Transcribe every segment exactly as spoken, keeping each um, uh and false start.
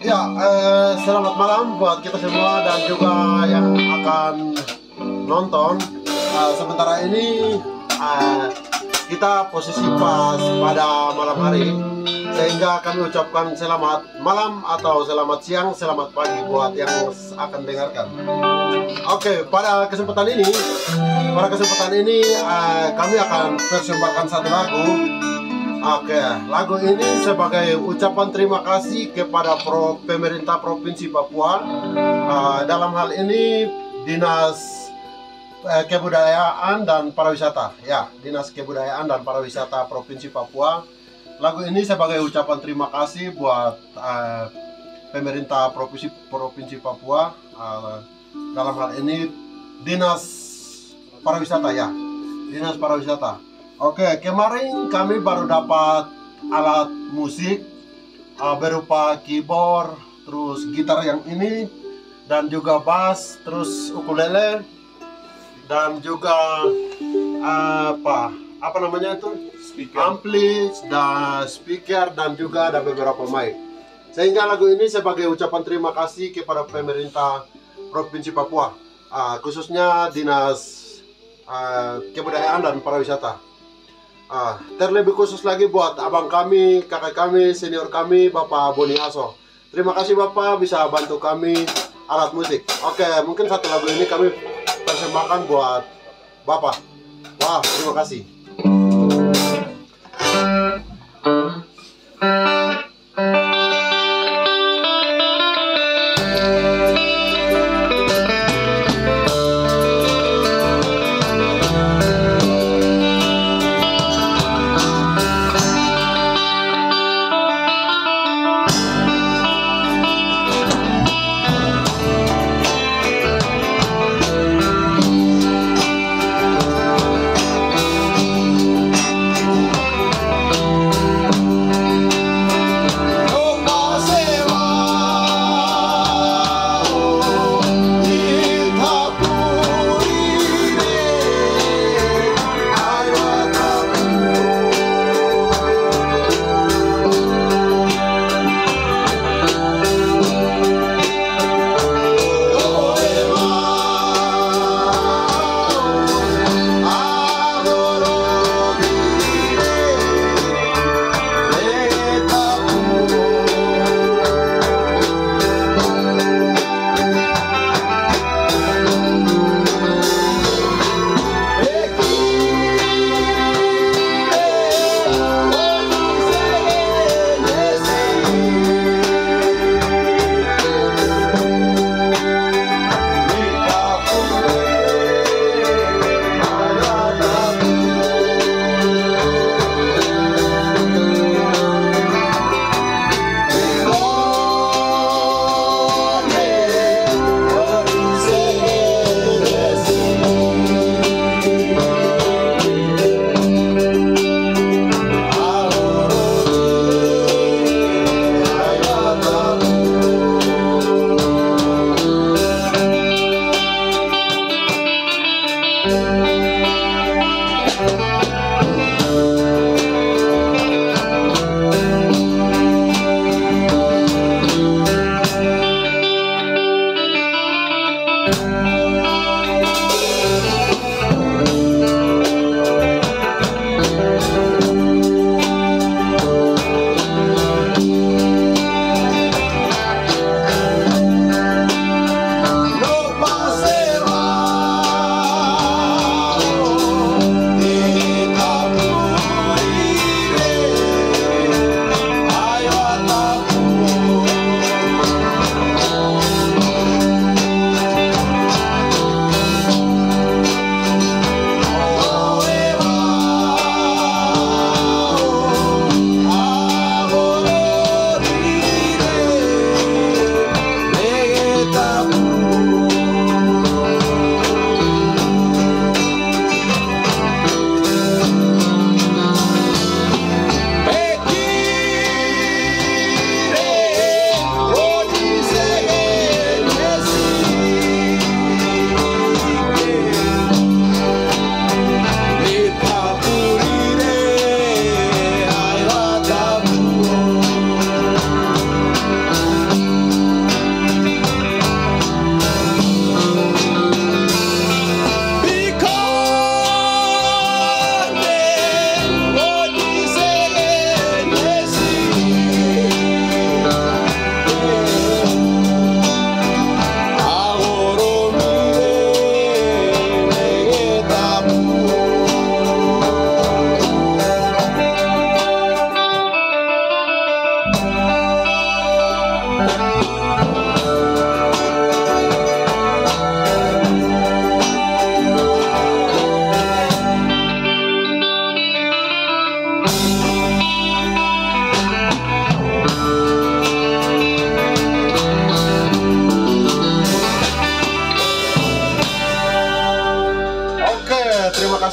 Ya, eh, selamat malam buat kita semua dan juga yang akan nonton. Eh, sementara ini eh, kita posisi pas pada malam hari, sehingga kami ucapkan selamat malam atau selamat siang, selamat pagi buat yang akan dengarkan. Oke, pada kesempatan ini, pada kesempatan ini eh, kami akan persembahkan satu lagu. Oke, lagu ini sebagai ucapan terima kasih kepada pro, pemerintah Provinsi Papua. Uh, dalam hal ini Dinas uh, Kebudayaan dan Pariwisata, ya, Dinas Kebudayaan dan Pariwisata Provinsi Papua. Lagu ini sebagai ucapan terima kasih buat uh, pemerintah Provinsi Provinsi Papua. Uh, dalam hal ini Dinas Pariwisata, ya, Dinas Pariwisata. Oke, kemarin kami baru dapat alat musik uh, berupa keyboard, terus gitar yang ini, dan juga bass, terus ukulele, dan juga uh, apa apa namanya itu speaker, ampli, dan speaker, dan juga ada beberapa mic. Sehingga lagu ini sebagai ucapan terima kasih kepada pemerintah Provinsi Papua, uh, khususnya Dinas uh, Kebudayaan dan Pariwisata. Ah, terlebih khusus lagi buat abang kami, kakak kami, senior kami, Bapak Boni Aso. Terima kasih Bapak bisa bantu kami alat musik. Oke, mungkin satu lagu ini kami persembahkan buat Bapak. Wah, terima kasih.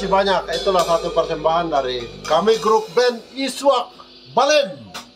banyak. Itulah satu persembahan dari kami grup band Iswak Balen.